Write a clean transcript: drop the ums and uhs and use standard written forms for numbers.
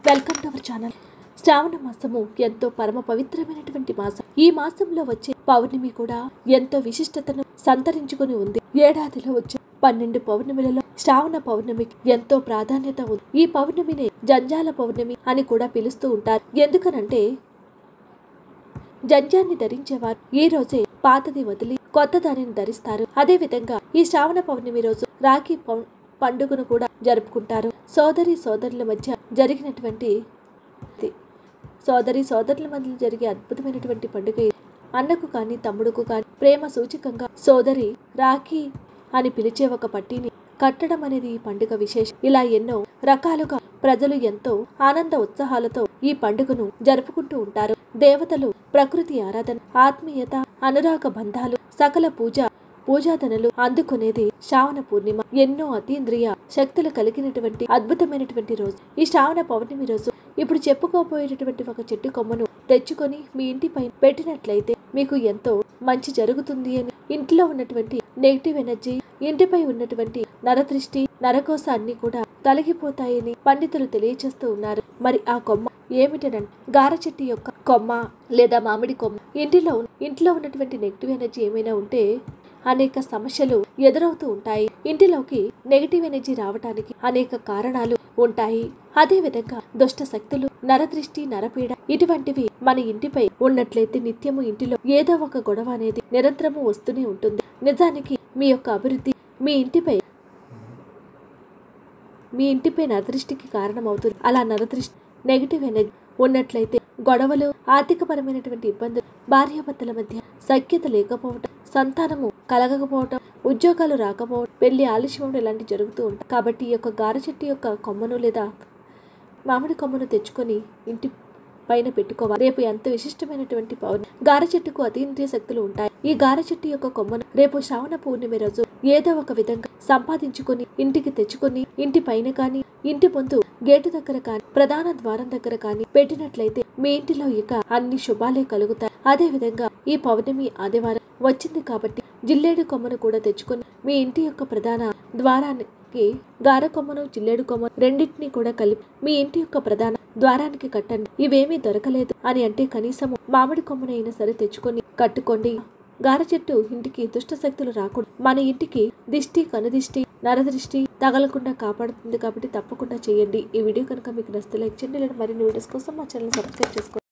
Welcome to our channel. Shravana మాసము ఎంతో పరమ పవిత్రమైనటువంటి మాసం. ఈ మాసంలో వచ్చే పౌర్ణమి కూడా ఎంతో విశిష్టతను సంతరించుకొని ఉంది. ఏడాదిలో వచ్చే 12 పౌర్ణమిలలో శ్రావణ పౌర్ణమికి ఎంతో ప్రాధాన్యత ఉంది. ఈ పౌర్ణమిని జంజాల పౌర్ణమి అని కూడా పిలుస్తూ ఉంటారు. ఎందుకనంటే జంజాన్ని ధరించేవారు ఈ రోజే పాతది వదిలి కొత్త దానిని ధరిస్తారు. అదే విధంగా ఈ శ్రావణ పౌర్ణమి రోజు రాఖీ పండుగను కూడా జరుపుకుంటారు. సోదరుల మధ్య జరిగినటువంటి సోదరుల మధ్య జరిగే అద్భుతమైనటువంటి పండుగ. అన్నకు కానీ తమ్ముడుకు కానీ ప్రేమ సూచకంగా సోదరి రాఖీ అని పిలిచే ఒక పట్టీని కట్టడం అనేది ఈ పండుగ విశేషం. ఇలా ఎన్నో రకాలుగా ప్రజలు ఎంతో ఆనంద ఉత్సాహాలతో ఈ పండుగను జరుపుకుంటూ ఉంటారు. దేవతలు, ప్రకృతి ఆరాధన, ఆత్మీయత, అనురాగ బంధాలు, సకల పూజాదనలు అందుకునేది శ్రావణ పూర్ణిమ. ఎన్నో అతీంద్రియ శక్తులు కలిగినటువంటి అద్భుతమైనటువంటి రోజు ఈ శ్రావణ పౌర్ణమి రోజు. ఇప్పుడు చెప్పుకోబోయేటటువంటి ఒక చెట్టు కొమ్మను తెచ్చుకొని మీ ఇంటిపై పెట్టినట్లయితే మీకు ఎంతో మంచి జరుగుతుంది అని, ఇంట్లో ఉన్నటువంటి నెగిటివ్ ఎనర్జీ, ఇంటిపై ఉన్నటువంటి నరదృష్టి, నరకోస అన్ని కూడా తొలగిపోతాయని పండితులు తెలియచేస్తూ ఉన్నారు. మరి ఆ కొమ్మ ఏమిటనంటే గార చెట్టు యొక్క కొమ్మ లేదా మామిడి కొమ్మ. ఇంట్లో ఉన్నటువంటి నెగిటివ్ ఎనర్జీ ఏమైనా ఉంటే అనేక సమస్యలు ఎదురవుతూ ఉంటాయి. ఇంటిలోకి నెగిటివ్ ఎనర్జీ రావటానికి అనేక కారణాలు ఉంటాయి. అదే విధంగా దుష్ట శక్తులు, నరదృష్టి, నరపీడ ఇటువంటివి మన ఇంటిపై ఉన్నట్లయితే నిత్యము ఇంటిలో ఏదో ఒక గొడవ అనేది నిరంతరము వస్తూనే ఉంటుంది. నిజానికి మీ యొక్క అభివృద్ధి మీ ఇంటిపై నరదృష్టికి కారణమవుతుంది. అలా నరదృష్టి, నెగిటివ్ ఎనర్జీ ఉన్నట్లయితే గొడవలు, ఆర్థికపరమైనటువంటి ఇబ్బందులు, భార్యాభర్తల మధ్య సఖ్యత లేకపోవటం, సంతానము కలగకపోవటం, ఉద్యోగాలు రాకపోవడం, పెళ్లి ఆలస్యం ఇలాంటివి జరుగుతూ ఉంటాయి. కాబట్టి ఈ యొక్క గార చెట్టు యొక్క కొమ్మను లేదా మామిడి కొమ్మను తెచ్చుకొని ఇంటి పైన పెట్టుకోవాలి. రేపు ఎంతో విశిష్టమైనటువంటి పౌర్ణమి. గార చెట్టుకు అతీంద్రియ శక్తులు ఉంటాయి. ఈ గార చెట్టు యొక్క కొమ్మను రేపు శ్రావణ పూర్ణిమ రోజు ఏదో ఒక విధంగా సంపాదించుకొని ఇంటికి తెచ్చుకొని ఇంటి పైన కానీ, ఇంటి ముందు గేటు దగ్గర కానీ, ప్రధాన ద్వారం దగ్గర కానీ పెట్టినట్లయితే మీ ఇంటిలో ఇక అన్ని శుభాలే కలుగుతాయి. అదే విధంగా ఈ పౌర్ణమి ఆదివారం వచ్చింది కాబట్టి జిల్లేడు కొమ్మను కూడా తెచ్చుకొని మీ ఇంటి యొక్క ప్రధాన ద్వారానికి గార కొమ్మను, జిల్లేడు కొమ్మను రెండింటినీ కూడా కలిపి మీ ఇంటి యొక్క ప్రధాన ద్వారానికి కట్టండి. ఇవేమీ దొరకలేదు అని అంటే కనీసము మామిడి కొమ్మనైనా సరే తెచ్చుకొని కట్టుకోండి. గార చెట్టు ఇంటికి దుష్ట శక్తులు రాకుండా మన ఇంటికి దిష్టి, కనుదిష్టి, నరదృష్టి తగలకుండా కాపాడుతుంది. కాబట్టి తప్పకుండా చేయండి. ఈ వీడియో కనుక మీకు నచ్చితే లైక్ చేయండి. మరిన్ని వీడియోస్ కోసం మా ఛానల్ సబ్స్క్రైబ్ చేసుకోండి.